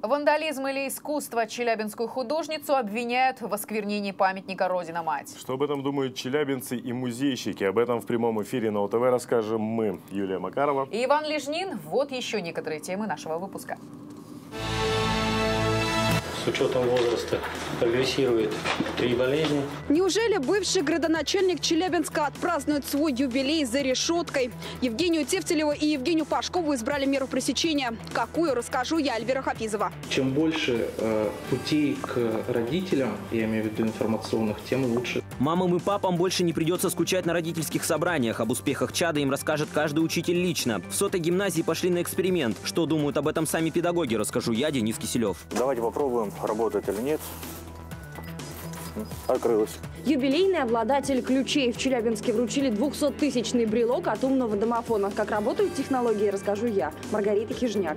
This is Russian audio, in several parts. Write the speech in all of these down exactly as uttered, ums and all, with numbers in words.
Вандализм или искусство. Челябинскую художницу обвиняют в осквернении памятника Родина-Мать. Что об этом думают челябинцы и музейщики? Об этом в прямом эфире на ОТВ расскажем мы, Юлия Макарова и Иван Лежнин. Вот еще некоторые темы нашего выпуска. С учетом возраста прогрессирует три болезни. Неужели бывший градоначальник Челябинска отпразднует свой юбилей за решеткой? Евгению Тевтелеву и Евгению Пашкову избрали меру пресечения. Какую, расскажу я, Эльвира Хафизова. Чем больше э, путей к родителям, я имею в виду информационных, тем лучше. Мамам и папам больше не придется скучать на родительских собраниях. Об успехах чада им расскажет каждый учитель лично. В сотой гимназии пошли на эксперимент. Что думают об этом сами педагоги, расскажу я, Денис Киселев. Давайте попробуем, работает или нет. Открылось. Юбилейный обладатель ключей в Челябинске вручили двухсоттысячный брелок от умного домофона. Как работают технологии, расскажу я, Маргарита Хижняк.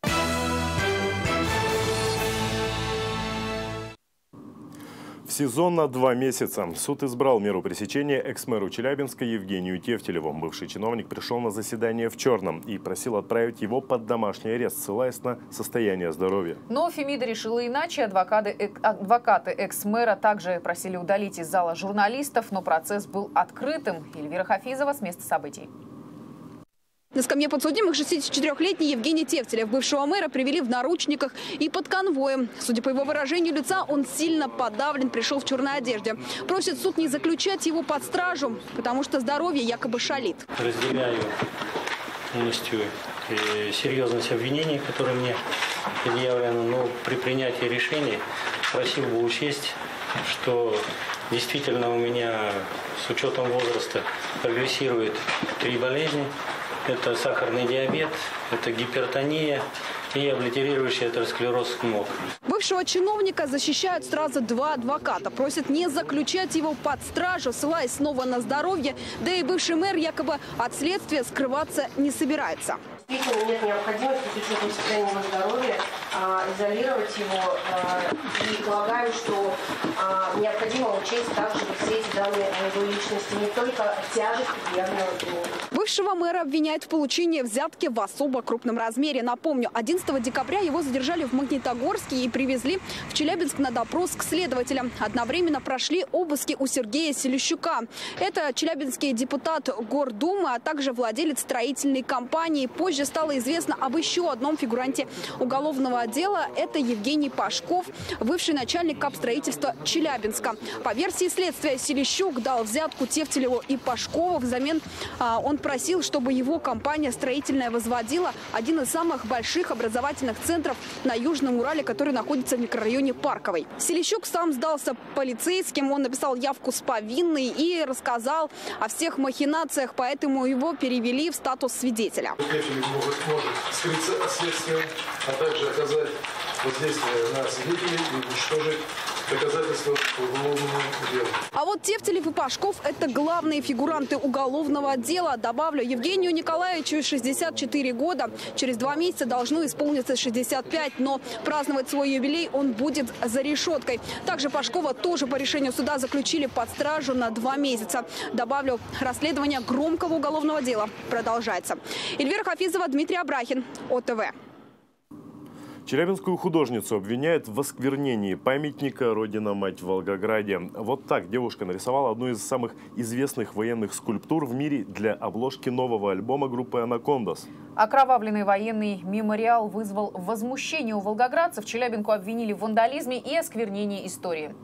Сезон на два месяца. Суд избрал меру пресечения экс-мэру Челябинска Евгению Тевтелеву. Бывший чиновник пришел на заседание в черном и просил отправить его под домашний арест, ссылаясь на состояние здоровья. Но Фемида решила иначе. Адвокаты, адвокаты экс-мэра также просили удалить из зала журналистов, но процесс был открытым. Эльвира Хафизова с места событий. На скамье подсудимых шестидесятичетырёхлетний Евгений Тевтелев, бывшего мэра, привели в наручниках и под конвоем. Судя по его выражению лица, он сильно подавлен, пришел в черной одежде. Просит суд не заключать его под стражу, потому что здоровье якобы шалит. Разделяю полностью серьезность обвинений, которые мне предъявлены, но при принятии решений просил бы учесть, что действительно у меня с учетом возраста прогрессирует три болезни. Это сахарный диабет, это гипертония и облитерирующий атеросклероз ног. Бывшего чиновника защищают сразу два адвоката. Просят не заключать его под стражу, ссылаясь снова на здоровье. Да и бывший мэр якобы от следствия скрываться не собирается. Действительно, нет необходимости с учетом состояния его здоровья а, изолировать его. А, и полагаю, что а, необходимо учесть также все эти данные о его личности, не только тяжесть предъявленного обвинения. Бывшего мэра обвиняют в получении взятки в особо крупном размере. Напомню, одиннадцатого декабря его задержали в Магнитогорске и привезли в Челябинск на допрос к следователям. Одновременно прошли обыски у Сергея Селищука. Это челябинский депутат Гордумы, а также владелец строительной компании. Позже стало известно об еще одном фигуранте уголовного дела. Это Евгений Пашков, бывший начальник капстроительства Челябинска. По версии следствия, Селищук дал взятку Тевтелеву и Пашкову. Взамен а, он просил, чтобы его компания строительная возводила один из самых больших образовательных центров на Южном Урале, который находится в микрорайоне Парковой. Селищук сам сдался полицейским, он написал явку с повинной и рассказал о всех махинациях, поэтому его перевели в статус свидетеля. Может, может скрыться от следствия, а также оказать воздействие на свидетелей и уничтожить доказательства к уголовному делу. А вот Тевтелев и Пашков – это главные фигуранты уголовного дела. Добавлю, Евгению Николаевичу шестьдесят четыре года. Через два месяца должно исполниться шестьдесят пять, но праздновать свой юбилей он будет за решеткой. Также Пашкова тоже по решению суда заключили под стражу на два месяца. Добавлю, расследование громкого уголовного дела продолжается. Эльвира Хафизова, Дмитрий Абрахин, ОТВ. Челябинскую художницу обвиняют в осквернении памятника Родина-Мать в Волгограде. Вот так девушка нарисовала одну из самых известных военных скульптур в мире для обложки нового альбома группы «Анакондас». Окровавленный военный мемориал вызвал возмущение у волгоградцев. Челябинку обвинили в вандализме и осквернении истории.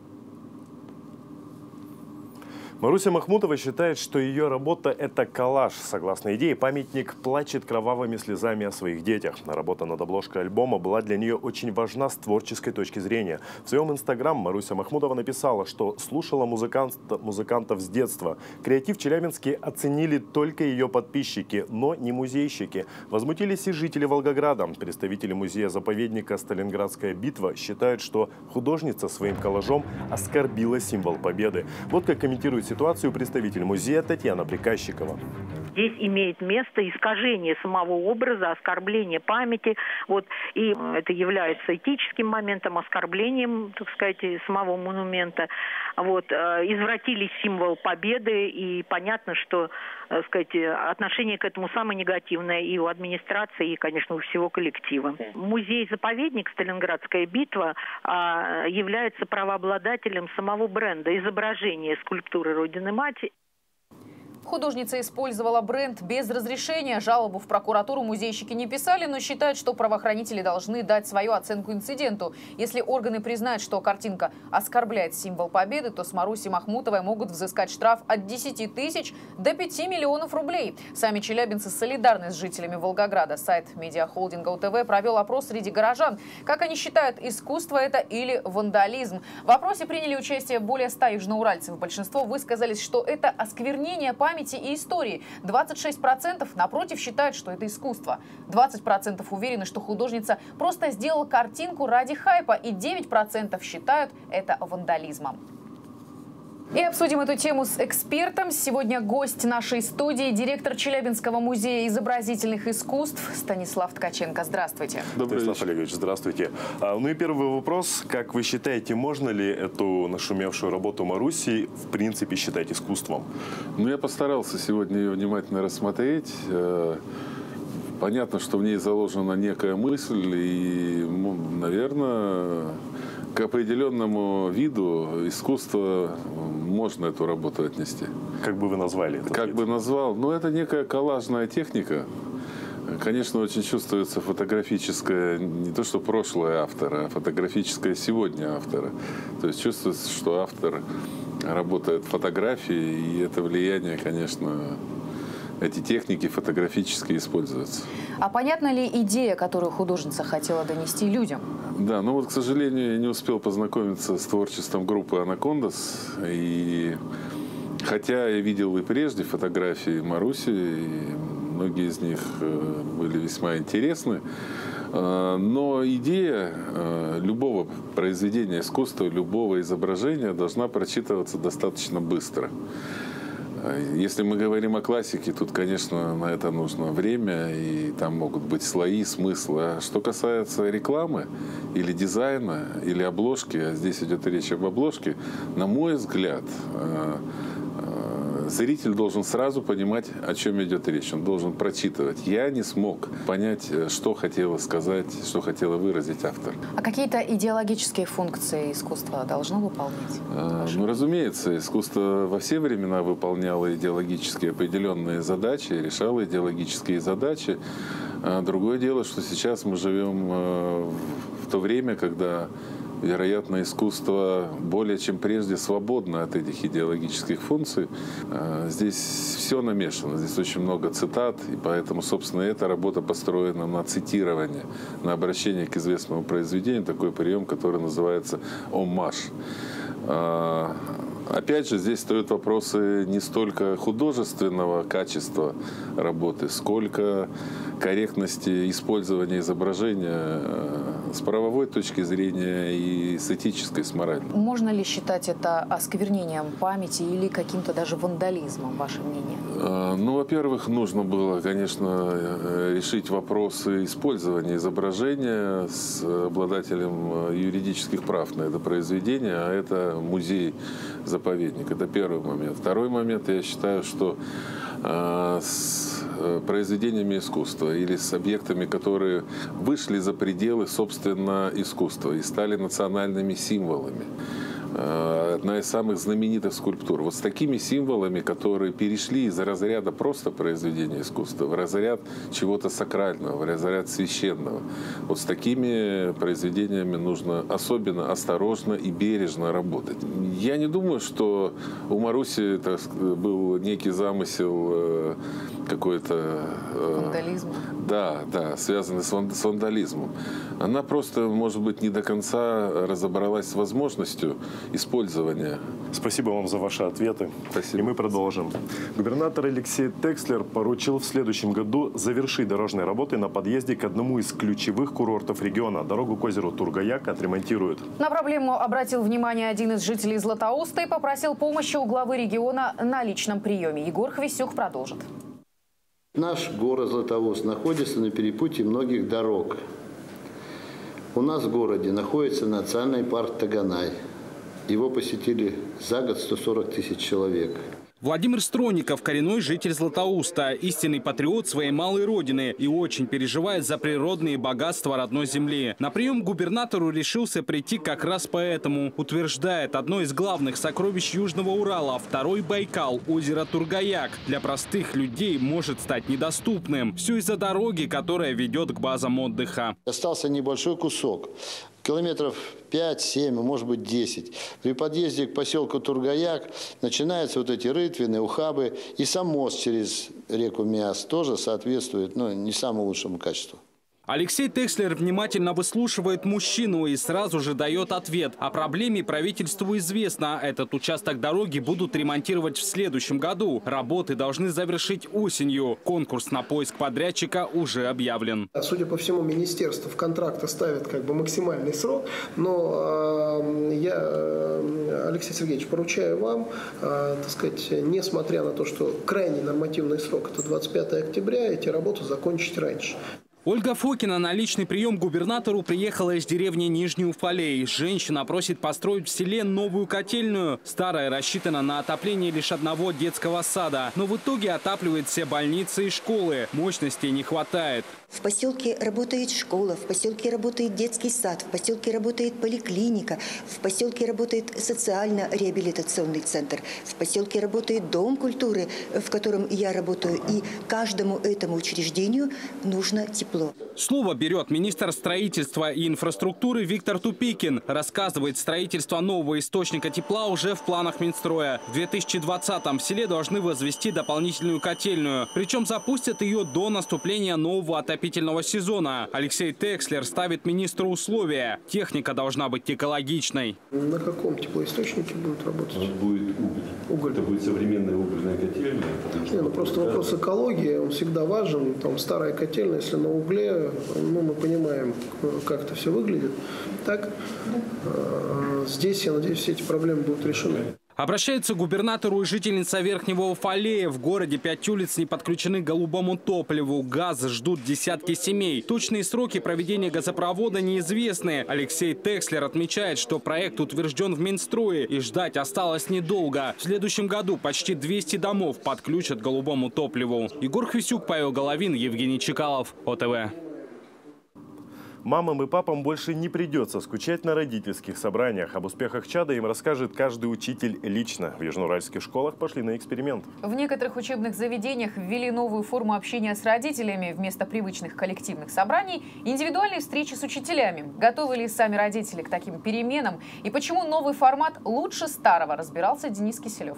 Маруся Махмутова считает, что ее работа – это коллаж. Согласно идее, памятник плачет кровавыми слезами о своих детях. Работа над обложкой альбома была для нее очень важна с творческой точки зрения. В своем инстаграм Маруся Махмутова написала, что слушала музыкант, музыкантов с детства. Креатив в Челябинске оценили только ее подписчики, но не музейщики. Возмутились и жители Волгограда. Представители музея-заповедника «Сталинградская битва» считают, что художница своим коллажом оскорбила символ победы. Вот как комментирует ситуацию представитель музея Татьяна Приказчикова. Здесь имеет место искажение самого образа, оскорбление памяти. Вот, и это является этическим моментом, оскорблением, так сказать, самого монумента. Вот, извратили символ победы, и понятно, что, так сказать, отношение к этому самое негативное и у администрации, и, конечно, у всего коллектива. Музей-заповедник «Сталинградская битва» является правообладателем самого бренда изображения скульптуры Родины-Мать. Художница использовала бренд без разрешения. Жалобу в прокуратуру музейщики не писали, но считают, что правоохранители должны дать свою оценку инциденту. Если органы признают, что картинка оскорбляет символ победы, то с Маруси Махмутовой могут взыскать штраф от десяти тысяч до пяти миллионов рублей. Сами челябинцы солидарны с жителями Волгограда. Сайт медиахолдинга УТВ провел опрос среди горожан. Как они считают, искусство это или вандализм? В опросе приняли участие более ста южноуральцев. Большинство высказались, что это осквернение памяти и истории. двадцать шесть процентов, напротив, считают, что это искусство. двадцать процентов уверены, что художница просто сделала картинку ради хайпа. И девять процентов считают это вандализмом. И обсудим эту тему с экспертом. Сегодня гость нашей студии, директор Челябинского музея изобразительных искусств Станислав Ткаченко. Здравствуйте. Добрый Станислав Олегович, здравствуйте. А, ну и первый вопрос. Как вы считаете, можно ли эту нашумевшую работу Маруси в принципе считать искусством? Ну, я постарался сегодня ее внимательно рассмотреть. Понятно, что в ней заложена некая мысль, и, наверное, к определенному виду искусства можно эту работу отнести. Как бы вы назвали это? Как бы назвал? Ну, это некая коллажная техника. Конечно, очень чувствуется фотографическое, не то что прошлое автора, а фотографическое сегодня автора. То есть чувствуется, что автор работает в фотографии, и это влияние, конечно, эти техники фотографически используются. А понятна ли идея, которую художница хотела донести людям? Да, ну вот, к сожалению, я не успел познакомиться с творчеством группы «Анакондас». И хотя я видел и прежде фотографии Маруси, и многие из них были весьма интересны, но идея любого произведения искусства, любого изображения должна прочитываться достаточно быстро. Если мы говорим о классике, тут, конечно, на это нужно время, и там могут быть слои, смыслы. А что касается рекламы или дизайна, или обложки, а здесь идет речь об обложке, на мой взгляд, зритель должен сразу понимать, о чем идет речь. Он должен прочитывать. Я не смог понять, что хотела сказать, что хотела выразить автор. А какие-то идеологические функции искусства должно выполнять? А, ну, разумеется, искусство во все времена выполняло идеологически определенные задачи, решало идеологические задачи. А другое дело, что сейчас мы живем в то время, когда, вероятно, искусство более чем прежде свободно от этих идеологических функций. Здесь все намешано, здесь очень много цитат, и поэтому, собственно, эта работа построена на цитировании, на обращении к известному произведению, такой прием, который называется оммаж. Опять же, здесь стоят вопросы не столько художественного качества работы, сколько корректности использования изображения с правовой точки зрения и с этической, с моральной. Можно ли считать это осквернением памяти или каким-то даже вандализмом, ваше мнение? Ну, во-первых, нужно было, конечно, решить вопросы использования изображения с обладателем юридических прав на это произведение, а это музей-заповедник. Это первый момент. Второй момент, я считаю, что с произведениями искусства или с объектами, которые вышли за пределы, собственно, искусства и стали национальными символами. Одна из самых знаменитых скульптур. Вот с такими символами, которые перешли из разряда просто произведения искусства в разряд чего-то сакрального, в разряд священного. Вот с такими произведениями нужно особенно осторожно и бережно работать. Я не думаю, что у Маруси так, был некий замысел какой-то... Э, вандализм. Да, да, связанный с, ван, с вандализмом. Она просто, может быть, не до конца разобралась с возможностью использования. Спасибо вам за ваши ответы. Спасибо. И мы продолжим. Губернатор Алексей Текслер поручил в следующем году завершить дорожные работы на подъезде к одному из ключевых курортов региона. Дорогу к озеру Тургаяк отремонтируют. На проблему обратил внимание один из жителей Златоуста и попросил помощи у главы региона на личном приеме. Егор Хвисюк продолжит. Наш город Златоуст находится на перепутье многих дорог. У нас в городе находится национальный парк Таганай. Его посетили за год сто сорок тысяч человек. Владимир Стронников – коренной житель Златоуста, истинный патриот своей малой родины и очень переживает за природные богатства родной земли. На прием к губернатору решился прийти как раз поэтому. Утверждает, одно из главных сокровищ Южного Урала – второй Байкал, озеро Тургаяк, для простых людей может стать недоступным. Все из-за дороги, которая ведет к базам отдыха. Остался небольшой кусок. Километров пять-семь, может быть десять. При подъезде к поселку Тургаяк начинаются вот эти рытвины, ухабы. И сам мост через реку Миас тоже соответствует, ну, не самому лучшему качеству. Алексей Текслер внимательно выслушивает мужчину и сразу же дает ответ. О проблеме правительству известно. Этот участок дороги будут ремонтировать в следующем году. Работы должны завершить осенью. Конкурс на поиск подрядчика уже объявлен. Судя по всему, министерство в контракты ставит как бы максимальный срок. Но э, я, Алексей Сергеевич, поручаю вам, э, так сказать, несмотря на то, что крайний нормативный срок – это двадцать пятое октября, эти работы закончить раньше. Ольга Фокина на личный прием к губернатору приехала из деревни Нижний Уфалей. Женщина просит построить в селе новую котельную. Старая рассчитана на отопление лишь одного детского сада. Но в итоге отапливает все больницы и школы. Мощностей не хватает. В поселке работает школа, в поселке работает детский сад, в поселке работает поликлиника, в поселке работает социально-реабилитационный центр, в поселке работает дом культуры, в котором я работаю. И каждому этому учреждению нужно тепло. Слово берет министр строительства и инфраструктуры Виктор Тупикин. Рассказывает, строительство нового источника тепла уже в планах Минстроя. В две тысячи двадцатом в селе должны возвести дополнительную котельную. Причем запустят ее до наступления нового отопительного сезона. Алексей Текслер ставит министру условия. Техника должна быть экологичной. На каком теплоисточнике будут работать? У нас будет уголь. Уголь. Это будет современная угольная котельная. Не, ну просто вопрос экологии, он всегда важен. Там старая котельная, если на угле, ну мы понимаем, как это все выглядит. Так, здесь, я надеюсь, все эти проблемы будут решены. Обращается к губернатору и жительница Верхнего Уфалея. В городе пять улиц не подключены к голубому топливу. Газ ждут десятки семей. Точные сроки проведения газопровода неизвестны. Алексей Текслер отмечает, что проект утвержден в Минстрое и ждать осталось недолго. В следующем году почти двести домов подключат к голубому топливу. Егор Хвисюк, Павел Головин, Евгений Чекалов, О Тэ Вэ. Мамам и папам больше не придется скучать на родительских собраниях. Об успехах чада им расскажет каждый учитель лично. В южноуральских школах пошли на эксперимент. В некоторых учебных заведениях ввели новую форму общения с родителями. Вместо привычных коллективных собраний – индивидуальные встречи с учителями. Готовы ли сами родители к таким переменам? И почему новый формат лучше старого, разбирался Денис Киселев.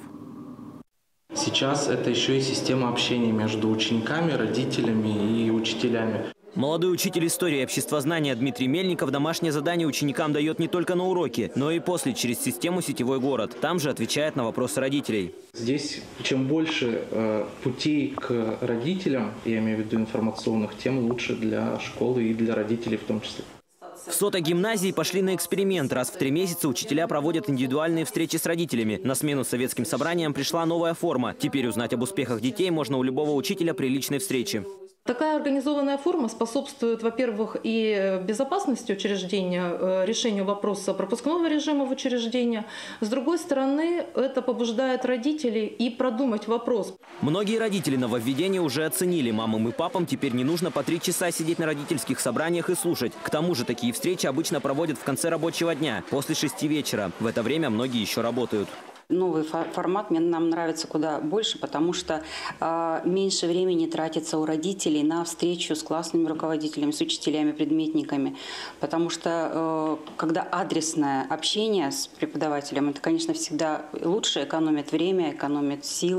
Сейчас это еще и система общения между учениками, родителями и учителями. Молодой учитель истории и обществознания Дмитрий Мельников домашнее задание ученикам дает не только на уроке, но и после через систему «Сетевой город». Там же отвечает на вопросы родителей. Здесь чем больше э, путей к родителям, я имею в виду информационных, тем лучше для школы и для родителей в том числе. В сотой гимназии пошли на эксперимент. Раз в три месяца учителя проводят индивидуальные встречи с родителями. На смену советским собраниям пришла новая форма. Теперь узнать об успехах детей можно у любого учителя при личной встрече. Такая организованная форма способствует, во-первых, и безопасности учреждения, решению вопроса пропускного режима в учреждение. С другой стороны, это побуждает родителей и продумать вопрос. Многие родители нововведения уже оценили. Мамам и папам теперь не нужно по три часа сидеть на родительских собраниях и слушать. К тому же такие встречи обычно проводят в конце рабочего дня, после шести вечера. В это время многие еще работают. Новый формат мне нам нравится куда больше, потому что э, меньше времени тратится у родителей на встречу с классными руководителями, с учителями, предметниками. Потому что э, когда адресное общение с преподавателем, это, конечно, всегда лучше, экономит время, экономит силы.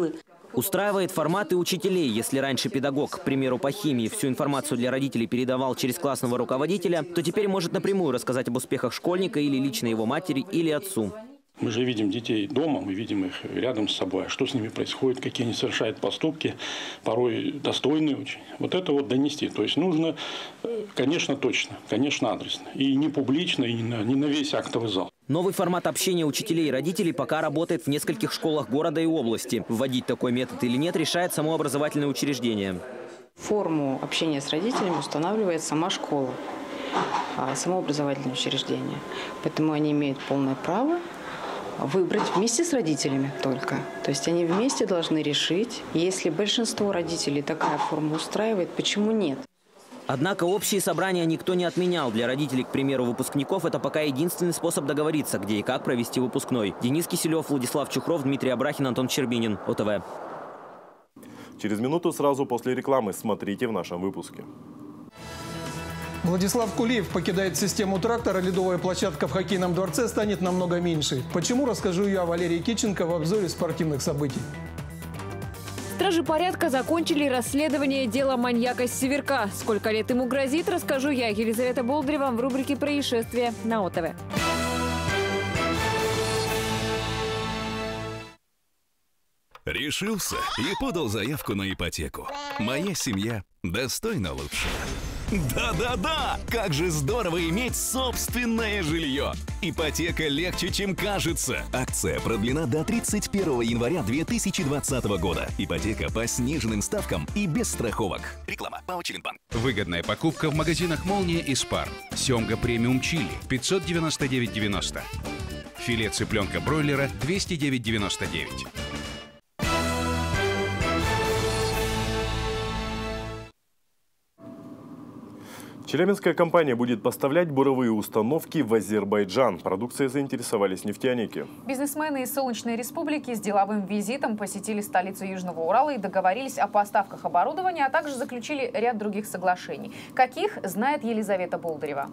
Устраивает форматы учителей. Если раньше педагог, к примеру, по химии, всю информацию для родителей передавал через классного руководителя, то теперь может напрямую рассказать об успехах школьника или лично его матери или отцу. Мы же видим детей дома, мы видим их рядом с собой. Что с ними происходит, какие они совершают поступки, порой достойные очень. Вот это вот донести. То есть нужно, конечно, точно, конечно, адресно. И не публично, и не на, не на весь актовый зал. Новый формат общения учителей и родителей пока работает в нескольких школах города и области. Вводить такой метод или нет, решает само образовательное учреждение. Форму общения с родителями устанавливает сама школа, само образовательное учреждение. Поэтому они имеют полное право выбрать вместе с родителями только. То есть они вместе должны решить, если большинство родителей такая форма устраивает, почему нет. Однако общие собрания никто не отменял. Для родителей, к примеру, выпускников, это пока единственный способ договориться, где и как провести выпускной. Денис Киселев, Владислав Чухров, Дмитрий Абрахин, Антон Щербинин. О Тэ Вэ. Через минуту сразу после рекламы смотрите в нашем выпуске. Владислав Кулиев покидает систему трактора. Ледовая площадка в хоккейном дворце станет намного меньше. Почему, расскажу я, Валерий Киченко, в обзоре спортивных событий. Стражи порядка закончили расследование дела маньяка с Северка. Сколько лет ему грозит, расскажу я, Елизавета Болдырева, в рубрике «Происшествия» на О Тэ Вэ. Решился и подал заявку на ипотеку. Моя семья достойна лучше. Да-да-да! Как же здорово иметь собственное жилье! Ипотека легче, чем кажется. Акция продлена до тридцать первого января две тысячи двадцатого года. Ипотека по сниженным ставкам и без страховок. Реклама. ПАО «Челиндбанк». Выгодная покупка в магазинах «Молния» и «Спар». Семга премиум чили пятьсот девяносто девять девяносто. Филе цыпленка бройлера двести девять девяносто девять. Челябинская компания будет поставлять буровые установки в Азербайджан. Продукцией заинтересовались нефтяники. Бизнесмены из Солнечной Республики с деловым визитом посетили столицу Южного Урала и договорились о поставках оборудования, а также заключили ряд других соглашений. Каких, знает Елизавета Болдырева.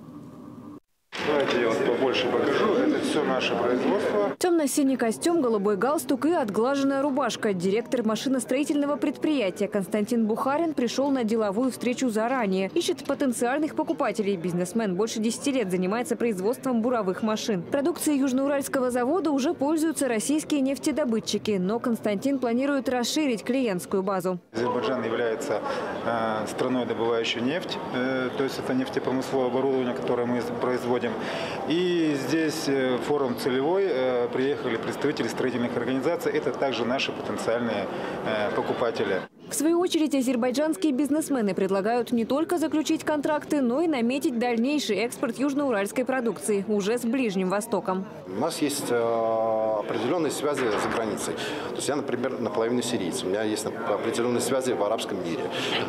Давайте я вот побольше покажу. Это все наше производство. Темно-синий костюм, голубой галстук и отглаженная рубашка. Директор машиностроительного предприятия Константин Бухарин пришел на деловую встречу заранее. Ищет потенциальных покупателей. Бизнесмен больше десяти лет занимается производством буровых машин. Продукцией Южноуральского завода уже пользуются российские нефтедобытчики. Но Константин планирует расширить клиентскую базу. Азербайджан является э, страной, добывающей нефть. Э, то есть это нефтепромысловое оборудование, которое мы производим. И здесь форум целевой, приехали представители строительных организаций, это также наши потенциальные покупатели. В свою очередь, азербайджанские бизнесмены предлагают не только заключить контракты, но и наметить дальнейший экспорт южноуральской продукции уже с Ближним Востоком. У нас есть определенные связи за границей. То есть я, например, наполовину сирийец. У меня есть определенные связи в арабском мире.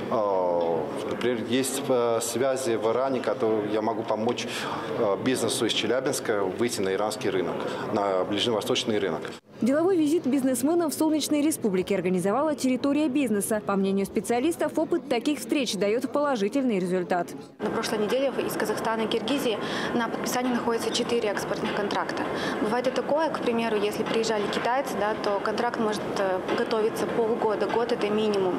Например, есть связи в Иране, которые я могу помочь бизнесу из Челябинска выйти на иранский рынок, на ближневосточный рынок. Деловой визит бизнесменов в Солнечной Республике организовала территория бизнеса. По мнению специалистов, опыт таких встреч дает положительный результат. На прошлой неделе из Казахстана и Киргизии на подписании находится четыре экспортных контракта. Бывает и такое, к примеру, если приезжали китайцы, да, то контракт может готовиться полгода, год – это минимум.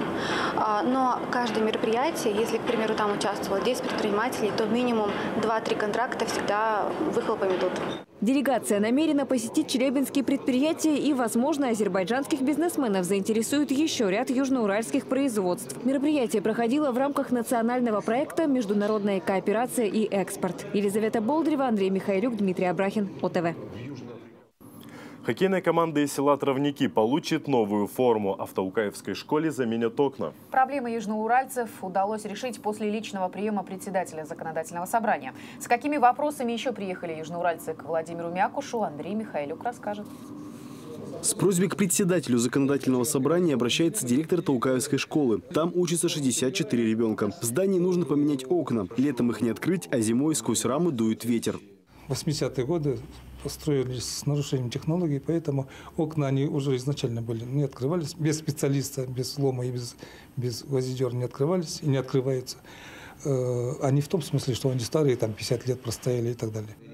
Но каждое мероприятие, если, к примеру, там участвовало десять предпринимателей, то минимум два-три контракта всегда выхлопом идут. Делегация намерена посетить челябинские предприятия и, возможно, азербайджанских бизнесменов заинтересует еще ряд южноуральских производств. Мероприятие проходило в рамках национального проекта «Международная кооперация и экспорт». Елизавета Болдырева, Андрей Михайлюк, Дмитрий Абрахин. О Тэ Вэ. Хоккейная команда из села Травники получит новую форму. А в Таукаевской школе заменят окна. Проблемы южноуральцев удалось решить после личного приема председателя законодательного собрания. С какими вопросами еще приехали южноуральцы к Владимиру Мякушу, Андрей Михайлюк расскажет. С просьбой к председателю законодательного собрания обращается директор Таукаевской школы. Там учатся шестьдесят четыре ребенка. В здании нужно поменять окна. Летом их не открыть, а зимой сквозь рамы дует ветер. восьмидесятые годы построились с нарушением технологий, поэтому окна они уже изначально были не открывались, без специалиста, без слома и без, без гвоздидера не открывались и не открываются. Э, а не в том смысле, что они старые, там пятьдесят лет простояли и так далее.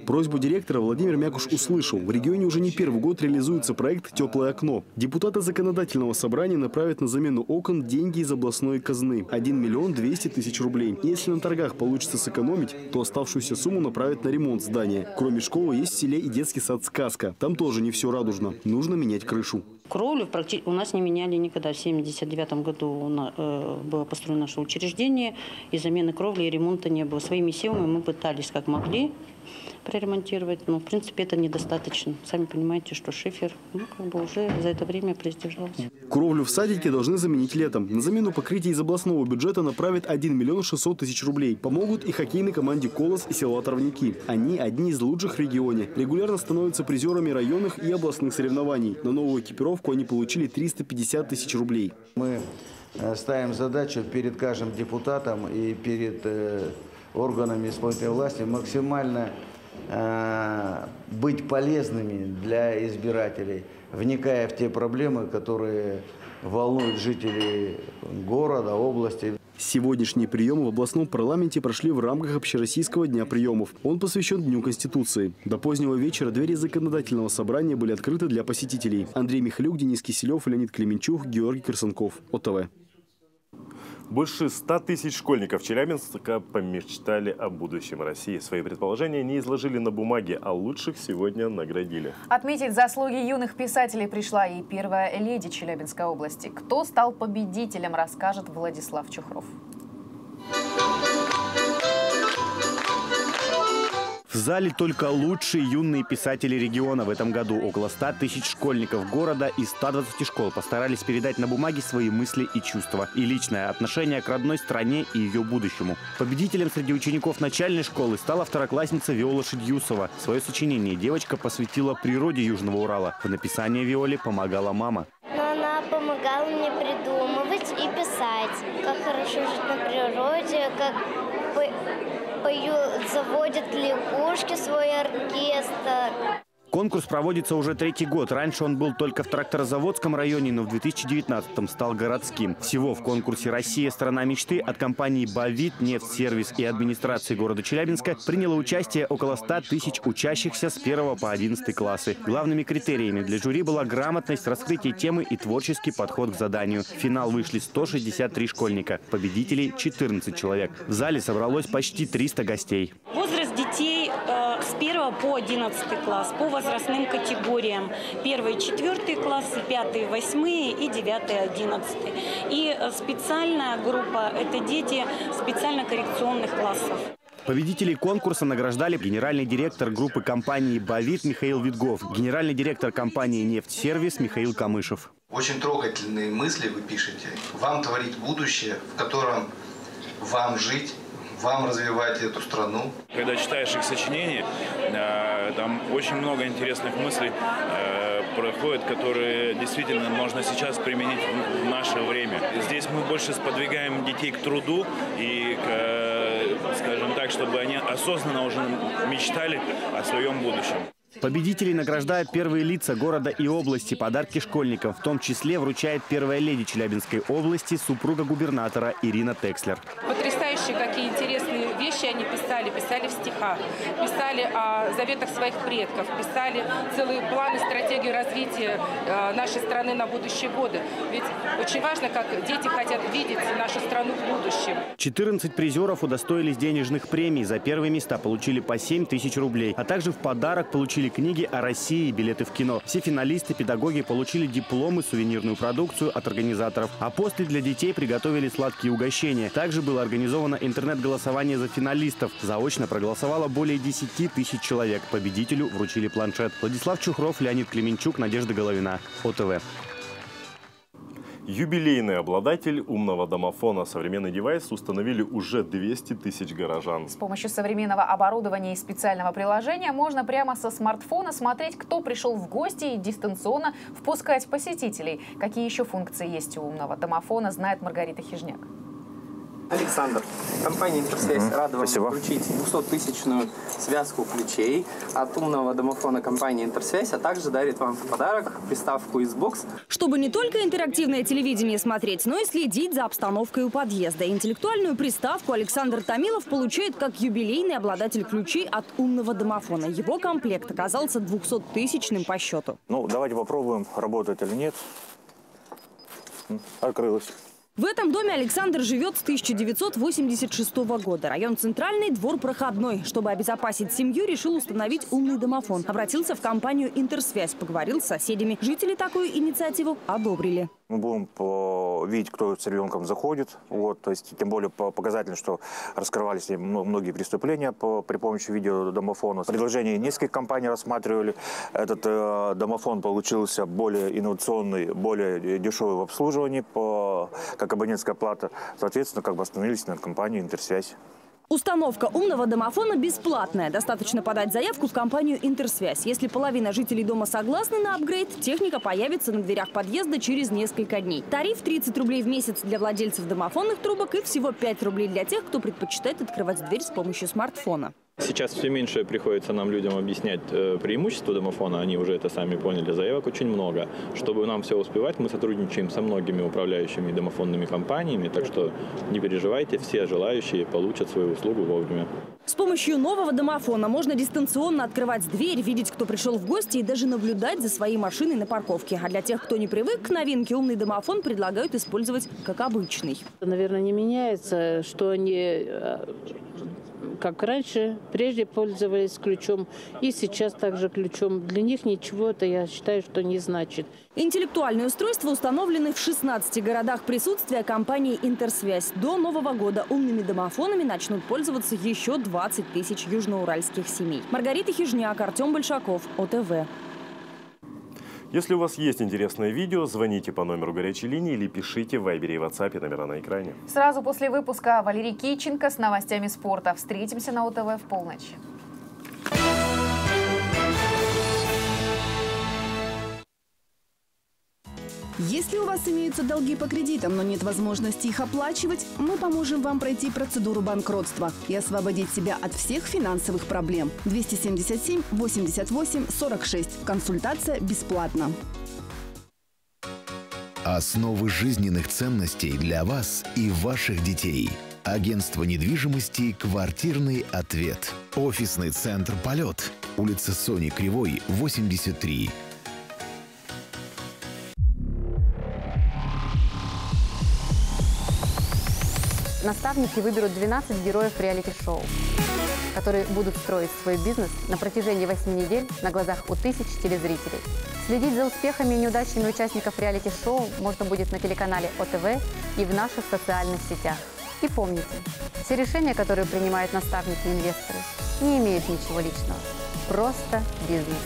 Просьбу директора Владимир Мякуш услышал. В регионе уже не первый год реализуется проект «Теплое окно». Депутаты законодательного собрания направят на замену окон деньги из областной казны – один миллион двести тысяч рублей. Если на торгах получится сэкономить, то оставшуюся сумму направят на ремонт здания. Кроме школы есть в селе и детский сад «Сказка». Там тоже не все радужно. Нужно менять крышу. Кровлю у нас не меняли никогда. В семьдесят девятом году было построено наше учреждение, и замены кровли и ремонта не было. Своими силами мы пытались как могли проремонтировать, но в принципе это недостаточно. Сами понимаете, что шифер ну, как бы уже за это время произдержался. Кровлю в садике должны заменить летом. На замену покрытия из областного бюджета направят один миллион шестьсот тысяч рублей. Помогут и хоккейной команде «Колос» и села Травники. Они одни из лучших в регионе. Регулярно становятся призерами районных и областных соревнований. На новую экипировку они получили триста пятьдесят тысяч рублей. Мы ставим задачу перед каждым депутатом и перед э, органами исполнительной власти максимально э, быть полезными для избирателей, вникая в те проблемы, которые волнуют жителей города, области. Сегодняшние приемы в областном парламенте прошли в рамках Общероссийского дня приемов. Он посвящен Дню Конституции. До позднего вечера двери законодательного собрания были открыты для посетителей. Андрей Михалюк, Денис Киселев, Леонид Клименчук, Георгий Кирсанков. ОТВ. Больше ста тысяч школьников Челябинска помечтали о будущем России. Свои предположения не изложили на бумаге, а лучших сегодня наградили. Отметить заслуги юных писателей пришла и первая леди Челябинской области. Кто стал победителем, расскажет Владислав Чухров. В зале только лучшие юные писатели региона. В этом году около ста тысяч школьников города из ста двадцати школ постарались передать на бумаге свои мысли и чувства. И личное отношение к родной стране и ее будущему. Победителем среди учеников начальной школы стала второклассница Виола Шидьюсова. Свое сочинение девочка посвятила природе Южного Урала. В написании Виоле помогала мама. Но она помогала мне придумывать и писать. Как хорошо жить на природе, как поют, заводят лягушки свой оркестр. Конкурс проводится уже третий год. Раньше он был только в Тракторозаводском районе, но в две тысячи девятнадцатом стал городским. Всего в конкурсе «Россия. Страна мечты» от компании «Бавит», «Нефтсервис» и администрации города Челябинска приняло участие около ста тысяч учащихся с первого по одиннадцатый классы. Главными критериями для жюри была грамотность, раскрытие темы и творческий подход к заданию. В финал вышли сто шестьдесят три школьника. Победителей четырнадцать человек. В зале собралось почти триста гостей. Возраст детей э, с первого по одиннадцатый класс по возрастным категориям. Первый, четвертый классы, пятый, восьмые и девятый, одиннадцатый. И специальная группа – это дети специально-коррекционных классов. Победителей конкурса награждали генеральный директор группы компании «Бавит» Михаил Витгов, генеральный директор компании «Нефтсервис» Михаил Камышев. Очень трогательные мысли вы пишете. Вам творить будущее, в котором вам жить, вам развивать эту страну. Когда читаешь их сочинения, там очень много интересных мыслей проходит, которые действительно можно сейчас применить в наше время. Здесь мы больше сподвигаем детей к труду и, к, скажем так, чтобы они осознанно уже мечтали о своем будущем. Победителей награждают первые лица города и области. Подарки школьникам в том числе вручает первая леди Челябинской области, супруга губернатора Ирина Текслер. Потрясающие, какие интересные вещи они писали. Писали в стихах, писали о заветах своих предков, писали целые планы, стратегию развития нашей страны на будущие годы. Ведь очень важно, как дети хотят видеть нашу страну в будущем. четырнадцать призеров удостоились денежных премий. За первые места получили по семь тысяч рублей. А также в подарок получили книги о России и билеты в кино. Все финалисты, педагоги получили дипломы, сувенирную продукцию от организаторов. А после для детей приготовили сладкие угощения. Также было организовано интернет-голосование за финалистов. Заочно проголосовало более десяти тысяч человек. Победителю вручили планшет. Владислав Чухров, Леонид Клименчук, Надежда Головина. ОТВ. Юбилейный обладатель умного домофона. Современный девайс установили уже двести тысяч горожан. С помощью современного оборудования и специального приложения можно прямо со смартфона смотреть, кто пришел в гости, и дистанционно впускать посетителей. Какие еще функции есть у умного домофона, знает Маргарита Хижняк. Александр, компания «Интерсвязь» mm-hmm. рада вам Спасибо. вручить двухсоттысячную связку ключей от умного домофона компании «Интерсвязь», а также дарит вам в подарок приставку Xbox. Чтобы не только интерактивное телевидение смотреть, но и следить за обстановкой у подъезда. Интеллектуальную приставку Александр Томилов получает как юбилейный обладатель ключей от умного домофона. Его комплект оказался двухсоттысячным по счету. Ну, давайте попробуем, работает или нет. Открылось. В этом доме Александр живет с тысяча девятьсот восемьдесят шестого года. Район Центральный, двор Проходной. Чтобы обезопасить семью, решил установить умный домофон. Обратился в компанию «Интерсвязь», поговорил с соседями. Жители такую инициативу одобрили. Мы будем видеть, кто с ребенком заходит. Вот, то есть, тем более показательно, что раскрывались многие преступления по, при помощи видеодомофона. Предложение нескольких компаний рассматривали. Этот э, домофон получился более инновационный, более дешевый в обслуживании, по, как абонентская плата. Соответственно, как бы остановились на компании «Интерсвязь». Установка умного домофона бесплатная. Достаточно подать заявку в компанию «Интерсвязь». Если половина жителей дома согласны на апгрейд, техника появится на дверях подъезда через несколько дней. Тариф тридцать рублей в месяц для владельцев домофонных трубок и всего пять рублей для тех, кто предпочитает открывать дверь с помощью смартфона. Сейчас все меньше приходится нам, людям, объяснять э, преимущества домофона. Они уже это сами поняли. Заявок очень много. Чтобы нам все успевать, мы сотрудничаем со многими управляющими домофонными компаниями. Так что не переживайте, все желающие получат свою услугу вовремя. С помощью нового домофона можно дистанционно открывать дверь, видеть, кто пришел в гости, и даже наблюдать за своей машиной на парковке. А для тех, кто не привык к новинке, умный домофон предлагают использовать как обычный. Наверное, не меняется, что они, как раньше, прежде пользовались ключом и сейчас также ключом. Для них ничего это, я считаю, что не значит. Интеллектуальные устройства установлены в шестнадцати городах присутствия компании «Интерсвязь». До Нового года умными домофонами начнут пользоваться еще двадцать тысяч южноуральских семей. Маргарита Хижняк, Артем Большаков, О Т В. Если у вас есть интересное видео, звоните по номеру горячей линии или пишите в Вайбере и WhatsApp, номера на экране. Сразу после выпуска Валерий Киченко с новостями спорта. Встретимся на О Т В в полночь. Если у вас имеются долги по кредитам, но нет возможности их оплачивать, мы поможем вам пройти процедуру банкротства и освободить себя от всех финансовых проблем. двести семьдесят семь восемьдесят восемь сорок шесть. Консультация бесплатна. Основы жизненных ценностей для вас и ваших детей. Агентство недвижимости «Квартирный ответ». Офисный центр «Полет». Улица Сони Кривой, восемьдесят три. Наставники выберут двенадцать героев реалити-шоу, которые будут строить свой бизнес на протяжении восьми недель на глазах у тысяч телезрителей. Следить за успехами и неудачами участников реалити-шоу можно будет на телеканале О Т В и в наших социальных сетях. И помните, все решения, которые принимают наставники и инвесторы, не имеют ничего личного. Просто бизнес.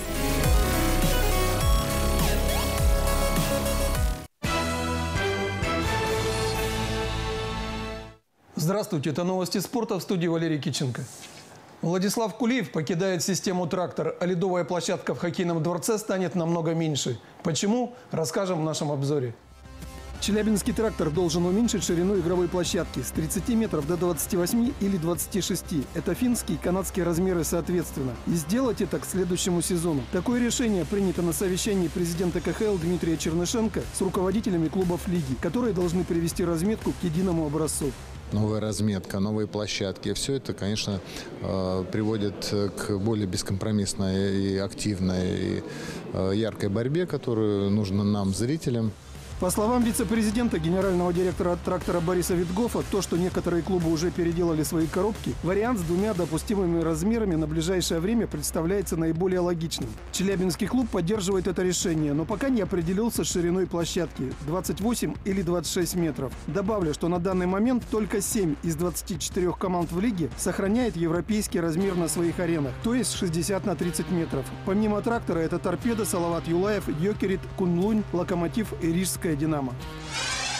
Здравствуйте, это новости спорта, в студии Валерий Киченко. Владислав Кулиев покидает систему «Трактор», а ледовая площадка в хоккейном дворце станет намного меньше. Почему? Расскажем в нашем обзоре. Челябинский «Трактор» должен уменьшить ширину игровой площадки с тридцати метров до двадцати восьми или двадцати шести. Это финские и канадские размеры соответственно. И сделать это к следующему сезону. Такое решение принято на совещании президента К Х Л Дмитрия Чернышенко с руководителями клубов лиги, которые должны привести разметку к единому образцу. Новая разметка, новые площадки. Все это, конечно, приводит к более бескомпромиссной и активной, и яркой борьбе, которую нужно нам, зрителям. По словам вице-президента, генерального директора «Трактора» Бориса Витгофа, то, что некоторые клубы уже переделали свои коробки, вариант с двумя допустимыми размерами на ближайшее время представляется наиболее логичным. Челябинский клуб поддерживает это решение, но пока не определился с шириной площадки – двадцать восемь или двадцать шесть метров. Добавлю, что на данный момент только семь из двадцати четырёх команд в лиге сохраняет европейский размер на своих аренах, то есть шестьдесят на тридцать метров. Помимо «Трактора» это «Торпедо», Салават Юлаев, Йокерит, Кунлунь, Локомотив и Рижская «Динамо».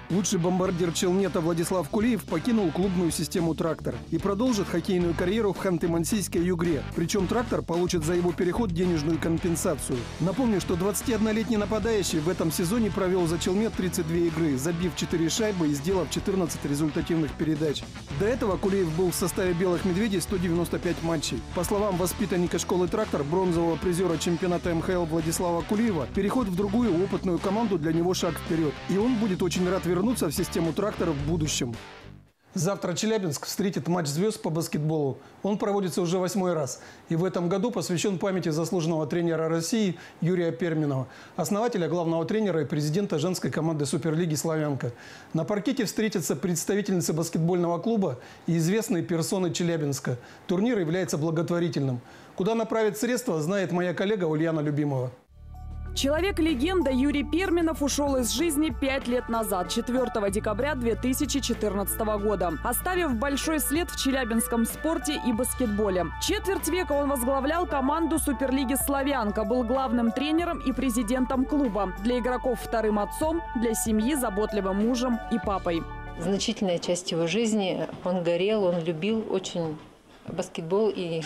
Лучший бомбардир Челнета Владислав Кулиев покинул клубную систему «Трактор» и продолжит хоккейную карьеру в Ханты-Мансийской «Югре». Причем «Трактор» получит за его переход денежную компенсацию. Напомню, что двадцатиоднолетний нападающий в этом сезоне провел за Челнет тридцать две игры, забив четыре шайбы и сделав четырнадцать результативных передач. До этого Кулиев был в составе «Белых медведей» сто девяносто пять матчей. По словам воспитанника школы «Трактор», бронзового призера чемпионата эн ха эл Владислава Кулиева, переход в другую опытную команду для него шаг вперед. И он будет очень рад вернуться в систему «Трактора» в будущем. Завтра Челябинск встретит матч звезд по баскетболу. Он проводится уже восьмой раз. И в этом году посвящен памяти заслуженного тренера России Юрия Перминова, основателя, главного тренера и президента женской команды Суперлиги «Славянка». На паркете встретятся представительницы баскетбольного клуба и известные персоны Челябинска. Турнир является благотворительным. Куда направить средства, знает моя коллега Ульяна Любимова. Человек-легенда Юрий Перминов ушел из жизни пять лет назад, четвёртого декабря две тысячи четырнадцатого года, оставив большой след в челябинском спорте и баскетболе. Четверть века он возглавлял команду Суперлиги «Славянка», был главным тренером и президентом клуба. Для игроков вторым отцом, для семьи заботливым мужем и папой. Значительная часть его жизни он горел, он любил очень баскетбол и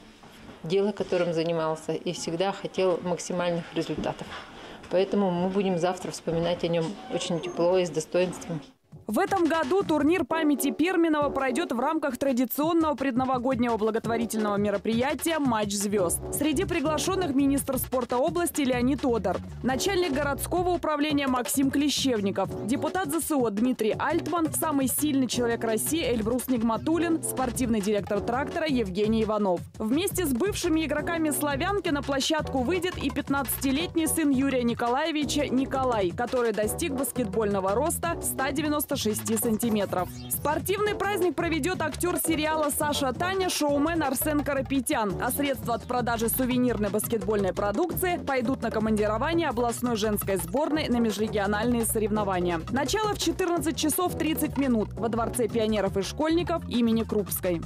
дело, которым занимался, и всегда хотел максимальных результатов. Поэтому мы будем завтра вспоминать о нем очень тепло и с достоинством. В этом году турнир памяти Перминова пройдет в рамках традиционного предновогоднего благотворительного мероприятия «Матч звезд». Среди приглашенных министр спорта области Леонид Тодор, начальник городского управления Максим Клещевников, депутат зэ эс о Дмитрий Альтман, самый сильный человек России Эльбрус Нигматуллин, спортивный директор «Трактора» Евгений Иванов. Вместе с бывшими игроками «Славянки» на площадку выйдет и пятнадцатилетний сын Юрия Николаевича Николай, который достиг баскетбольного роста ста девяноста шести сантиметров. Спортивный праздник проведет актер сериала «Саша Таня» шоумен Арсен Карапетян. А средства от продажи сувенирной баскетбольной продукции пойдут на командирование областной женской сборной на межрегиональные соревнования. Начало в четырнадцать часов тридцать минут во Дворце пионеров и школьников имени Крупской.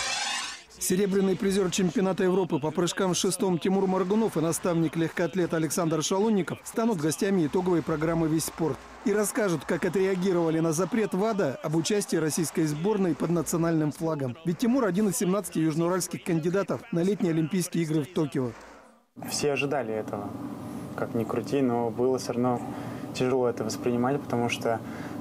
Серебряный призер чемпионата Европы по прыжкам с шестом Тимур Моргунов и наставник легкоатлет Александр Шалунников станут гостями итоговой программы «Весь спорт» и расскажут, как отреагировали на запрет ВАДА об участии российской сборной под национальным флагом. Ведь Тимур один из семнадцати южноуральских кандидатов на летние Олимпийские игры в Токио. Все ожидали этого, как ни крути, но было все равно тяжело это воспринимать, потому что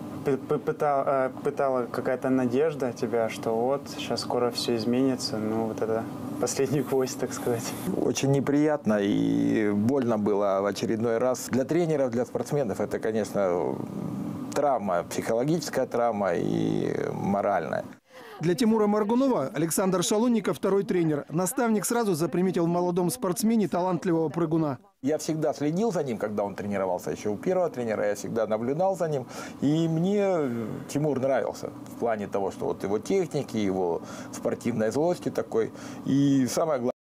Пытала, пытала какая-то надежда тебя, что вот, сейчас скоро все изменится. Ну, вот это последний гвоздь, так сказать. Очень неприятно и больно было в очередной раз. Для тренеров, для спортсменов это, конечно, травма, психологическая травма и моральная. Для Тимура Моргунова Александр Шалунников, второй тренер. Наставник сразу заприметил в молодом спортсмене талантливого прыгуна. Я всегда следил за ним, когда он тренировался еще у первого тренера. Я всегда наблюдал за ним. И мне Тимур нравился в плане того, что вот его техники, его спортивной злости такой. И самое главное,